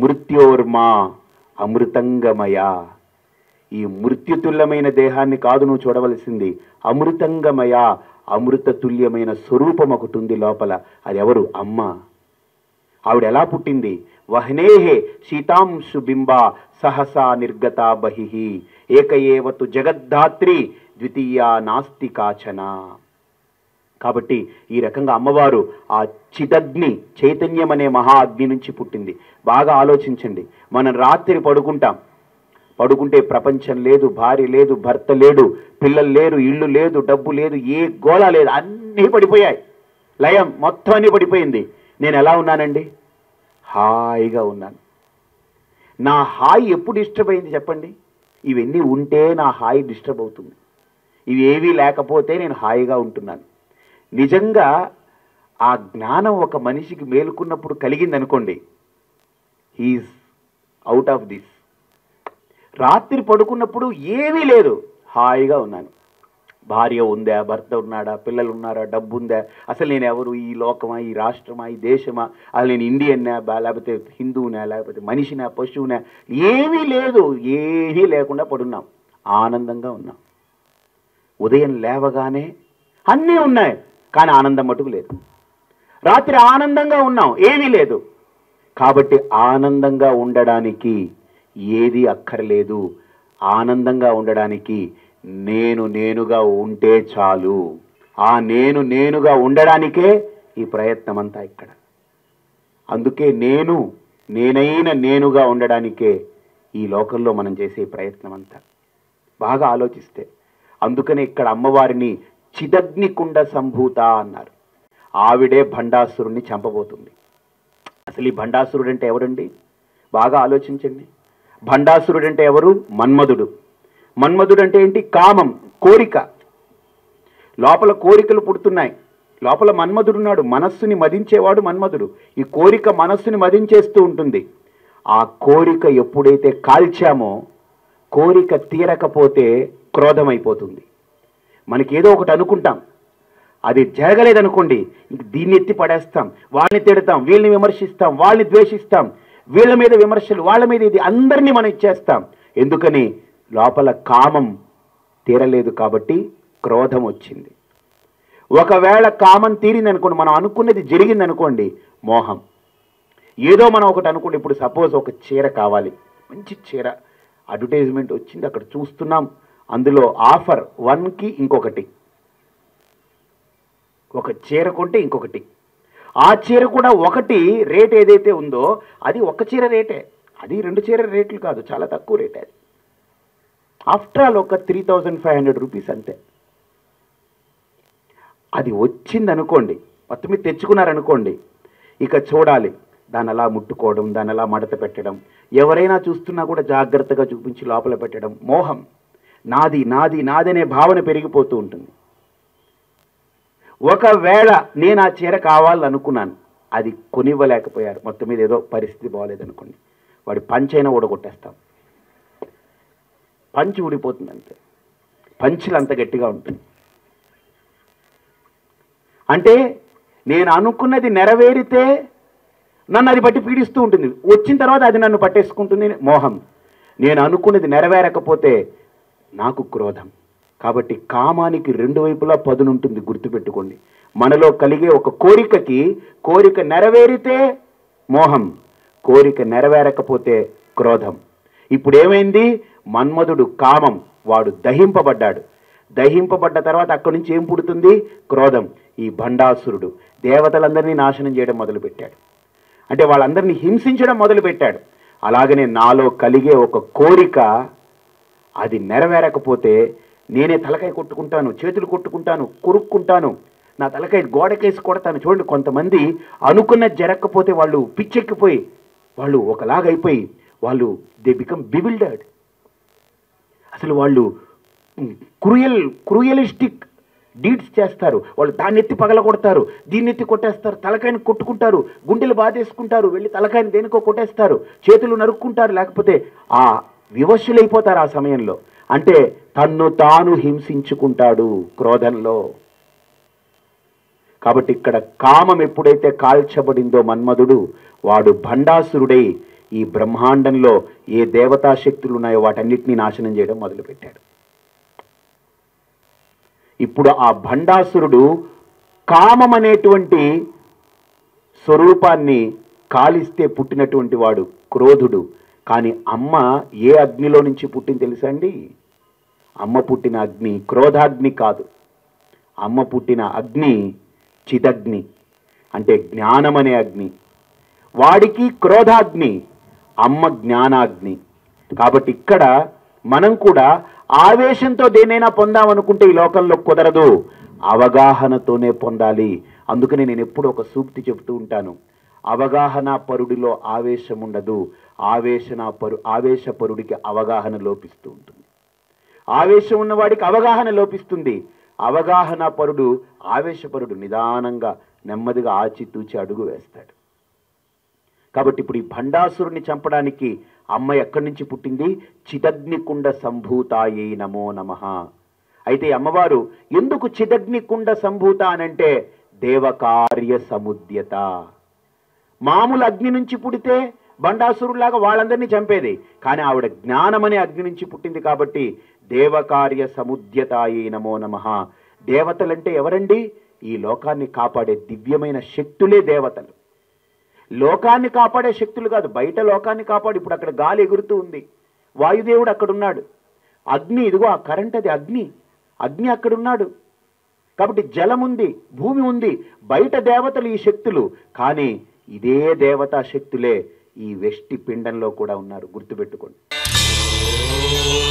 మృత్యోర్మా అమృతంగమయ. ఈ మృత్యుతుల్యమైన దేహాన్ని కాదు నువ్వు చూడవలసింది, అమృతంగమయ, అమృతతుల్యమైన స్వరూపం ఒకటి ఉంది లోపల. అది ఎవరు? అమ్మ. ఆవిడ ఎలా పుట్టింది? వహ్నేహే సీతాంశు బింబ సహసా నిర్గత బహిః ఏకయేవతు జగద్ధాత్రి ద్వితీయ నాస్తి కాచన. కాబట్టి ఈ రకంగా అమ్మవారు ఆ చిదగ్ని, చైతన్యం అనే మహా అగ్ని నుంచి పుట్టింది. బాగా ఆలోచించండి. మనం రాత్రి పడుకుంటే ప్రపంచం లేదు, భార్య లేదు, భర్త లేడు, పిల్లలు లేరు, ఇల్లు లేదు, డబ్బు లేదు, ఏ గోళ లేదు, అన్నీ పడిపోయాయి, లయం మొత్తం అన్నీ పడిపోయింది. నేను ఎలా ఉన్నానండి? హాయిగా ఉన్నాను. నా హాయి ఎప్పుడు డిస్టర్బ్ అయింది చెప్పండి? ఇవన్నీ ఉంటే నా హాయి డిస్టర్బ్ అవుతుంది. ఇవి ఏవీ లేకపోతే నేను హాయిగా ఉంటున్నాను. నిజంగా ఆ జ్ఞానం ఒక మనిషికి మేలుకున్నప్పుడు కలిగింది అనుకోండి, హీఈస్ అవుట్ ఆఫ్ దిస్. రాత్రి పడుకున్నప్పుడు ఏమీ లేదు, హాయిగా ఉన్నాను. భార్య ఉందా, భర్త ఉన్నాడా, పిల్లలు ఉన్నారా, డబ్బు ఉందా, అసలు నేను ఎవరు, ఈ లోకమా, ఈ రాష్ట్రమా, ఈ దేశమా, అసలు నేను ఇండియన్నా లేకపోతే హిందువునా, లేకపోతే మనిషినా, పశువునా, ఏమీ లేదు. ఏమీ లేకుండా పడున్నాం, ఆనందంగా ఉన్నాం. ఉదయం లేవగానే అన్నీ ఉన్నాయి, కానీ ఆనందం మటుకు లేదు. రాత్రి ఆనందంగా ఉన్నాం, ఏమీ లేదు. కాబట్టి ఆనందంగా ఉండడానికి ఏది అక్కర్లేదు. ఆనందంగా ఉండడానికి నేనుగా ఉంటే చాలు. ఆ నేనుగా ఉండడానికే ఈ ప్రయత్నం అంతా ఇక్కడ. అందుకే నేనుగా ఉండడానికే ఈ లోకంలో మనం చేసే ప్రయత్నం అంతా. బాగా ఆలోచిస్తే అందుకనే ఇక్కడ అమ్మవారిని చిదగ్నికుండ సంభూత అన్నారు. ఆవిడే భండాసురుణ్ణి చంపబోతుంది. అసలు ఈ భండాసురుడు అంటే ఎవరండి? బాగా ఆలోచించండి. భండాసురుడు అంటే ఎవరు? మన్మధుడు. మన్మధుడు అంటే ఏంటి? కామం, కోరిక. లోపల కోరికలు పుడుతున్నాయి. లోపల మన్మధుడున్నాడు, మనస్సుని మదించేవాడు మన్మధుడు. ఈ కోరిక మనస్సుని మదించేస్తూ ఉంటుంది. ఆ కోరిక ఎప్పుడైతే కాల్చామో, కోరిక తీరకపోతే క్రోధమైపోతుంది. మనకేదో ఒకటి అనుకుంటాం, అది జరగలేదనుకోండి, ఇంక దీన్ని ఎత్తి పడేస్తాం, వాళ్ళని తిడతాం, వీళ్ళని విమర్శిస్తాం, వాళ్ళని ద్వేషిస్తాం, వీళ్ళ మీద విమర్శలు, వాళ్ళ మీద ఇది, అందరినీ మనం ఇచ్చేస్తాం. ఎందుకని? లోపల కామం తీరలేదు కాబట్టి క్రోధం వచ్చింది. ఒకవేళ కామం తీరిందనుకోండి, మనం అనుకున్నది జరిగిందనుకోండి, మోహం. ఏదో మనం ఒకటి అనుకోండి, ఇప్పుడు సపోజ్ ఒక చీర కావాలి, మంచి చీర అడ్వర్టైజ్మెంట్ వచ్చింది, అక్కడ చూస్తున్నాం, అందులో ఆఫర్ 1కి ఇంకొకటి, ఒక చీర కొంటే ఇంకొకటి. ఆ చీర కూడా ఒకటి రేట్ ఏదైతే ఉందో అది ఒక చీర రేటే, అది 2 చీర రేట్లు కాదు, చాలా తక్కువ రేటే అది. ఆఫ్టర్ ఆల్ ఒక 3500 రూపీస్ అంతే. అది వచ్చిందనుకోండి, మొత్తం మీద తెచ్చుకున్నారనుకోండి, ఇక చూడాలి, దాన్ని అలా ముట్టుకోవడం, దాన్ని అలా మడత పెట్టడం, ఎవరైనా చూస్తున్నా కూడా జాగ్రత్తగా చూపించి లోపల పెట్టడం. మోహం, నాది నాది నాదనే భావన పెరిగిపోతూ ఉంటుంది. ఒకవేళ నేను ఆ చీర కావాలనుకున్నాను, అది కొనివ్వలేకపోయారు, మొత్తం మీద ఏదో పరిస్థితి బాగోలేదనుకోండి, వాడి పంచైనా ఊడగొట్టేస్తాం. పంచి ఊడిపోతుంది అంతే, పంచులు అంత గట్టిగా ఉంటుంది. అంటే నేను అనుకున్నది నెరవేరితే నన్ను అది బట్టి పీడిస్తూ ఉంటుంది, వచ్చిన తర్వాత అది నన్ను పట్టేసుకుంటుంది, మోహం. నేను అనుకున్నది నెరవేరకపోతే నాకు క్రోధం. కాబట్టి కామానికి 2 వైపులా పదునుంటుంది, గుర్తుపెట్టుకోండి. మనలో కలిగే ఒక కోరికకి, కోరిక నెరవేరితే మోహం, కోరిక నెరవేరకపోతే క్రోధం. ఇప్పుడు ఏమైంది? మన్మధుడు కామం, వాడు దహింపబడ్డాడు. దహింపబడ్డ తర్వాత అక్కడి నుంచి ఏం పుడుతుంది? క్రోధం. ఈ భండాసురుడు దేవతలందరినీ నాశనం చేయడం మొదలుపెట్టాడు, అంటే వాళ్ళందరినీ హింసించడం మొదలుపెట్టాడు. అలాగనే నాలో కలిగే ఒక కోరిక, అది నెరవేరకపోతే నేనే తలకాయ కొట్టుకుంటాను, చేతులు కొట్టుకుంటాను, కొరుక్కుంటాను, నా తలకాయ గోడకేసి కొడతాను. చూడండి, కొంతమంది అనుకున్నది జరగకపోతే వాళ్ళు పిచ్చెక్కిపోయి, వాళ్ళు ఒకలాగైపోయి, వాళ్ళు దే బికమ్ బివిల్డర్డ్. అసలు వాళ్ళు క్రూయలిస్టిక్ డీడ్స్ చేస్తారు. వాళ్ళు దాన్ని ఎత్తి పగల కొడతారు, దీన్ని ఎత్తి కొట్టేస్తారు, తలకాయని కొట్టుకుంటారు, గుండెలు బాధేసుకుంటారు, వెళ్ళి తలకాయని దేనికో కొట్టేస్తారు, చేతులు నరుక్కుంటారు, లేకపోతే ఆ వివశులైపోతారు ఆ సమయంలో. అంటే తన్ను తాను హింసించుకుంటాడు క్రోధంలో. కాబట్టి ఇక్కడ కామం ఎప్పుడైతే కాల్చబడిందో మన్మధుడు, వాడు భండాసురుడై ఈ బ్రహ్మాండంలో ఏ దేవతా శక్తులు ఉన్నాయో వాటన్నిటినీ నాశనం చేయడం మొదలుపెట్టాడు. ఇప్పుడు ఆ భండాసురుడు కామం అనేటువంటి స్వరూపాన్ని కాలిస్తే పుట్టినటువంటి వాడు క్రోధుడు. కానీ అమ్మ ఏ అగ్నిలో నుంచి పుట్టింది తెలుసా అండి? అమ్మ పుట్టిన అగ్ని క్రోధాగ్ని కాదు. అమ్మ పుట్టిన అగ్ని చిదగ్ని, అంటే జ్ఞానం అనే అగ్ని. వాడికి క్రోధాగ్ని, అమ్మ జ్ఞానాగ్ని. కాబట్టి ఇక్కడ మనం కూడా ఆవేశంతో దేనైనా పొందామనుకుంటే ఈ లోకంలో కుదరదు, అవగాహనతోనే పొందాలి. అందుకని నేను ఎప్పుడు ఒక సూక్తి చెబుతూ ఉంటాను, అవగాహన పరుడిలో ఆవేశం ఉండదు, ఆవేశపరుడికి అవగాహన లోపిస్తూ ఉంటుంది. ఆవేశం ఉన్నవాడికి అవగాహన లోపిస్తుంది. అవగాహన పరుడు ఆవేశపరుడు నిదానంగా నెమ్మదిగా ఆచితూచి అడుగు వేస్తాడు. కాబట్టి ఇప్పుడు ఈ భండాసురుని చంపడానికి అమ్మ ఎక్కడి నుంచి పుట్టింది? చిదగ్నికుండ సంభూతాయై నమో నమః. అయితే అమ్మవారు ఎందుకు చిదగ్నికుండ సంభూత అనంటే దేవకార్య సముద్యత. మామూలు అగ్ని నుంచి పుడితే బండాసురులాగా వాళ్ళందరినీ చంపేది. కానీ ఆవిడ జ్ఞానం అనే అగ్ని నుంచి పుట్టింది కాబట్టి దేవకార్య సముద్యతాయై నమో నమః. దేవతలంటే ఎవరండి? ఈ లోకాన్ని కాపాడే దివ్యమైన శక్తులే దేవతలు. లోకాన్ని కాపాడే శక్తులు కాదు, బయట లోకాన్ని కాపాడు. ఇప్పుడు అక్కడ గాలి ఎగురుతూ ఉంది, వాయుదేవుడు అక్కడున్నాడు. అగ్ని, ఇదిగో ఆ కరెంట్, అది అగ్ని. అగ్ని అక్కడున్నాడు. కాబట్టి జలం ఉంది, భూమి ఉంది, బయట దేవతలు ఈ శక్తులు. కానీ ఇదే దేవతా శక్తులే ఈ వెష్టి పిండంలో కూడా ఉన్నారు, గుర్తుపెట్టుకోండి.